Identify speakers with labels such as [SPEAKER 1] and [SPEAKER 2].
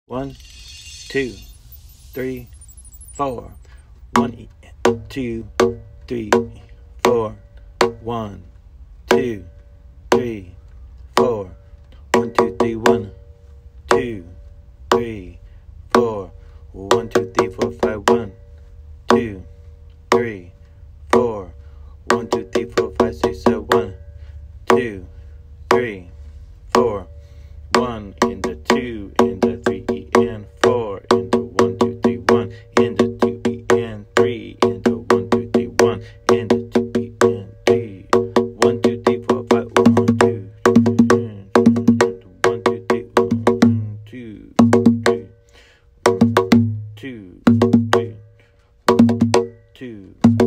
[SPEAKER 1] 1, 2, 3, 4. 1, 2, 3, 4. 1, 2, 3, 4. 1, 2, 3, 1, 2, 3, 4. 1, 2, 3, 4, 5. 1, 2, 3, 4. 1, 2, 3, 4, 5, 6, 7. 1, 2, 3, 4. 1 in the 2 in the 3 and 4 in the 1, 2, 3, 1 in the 2 and 3 in the 1, 2, 3, 1 in the 2 and 3. 1, 2, 3, 4, 5. 1, 2, 1, 2, 3, 1, 2, 3, 2, 3, 2.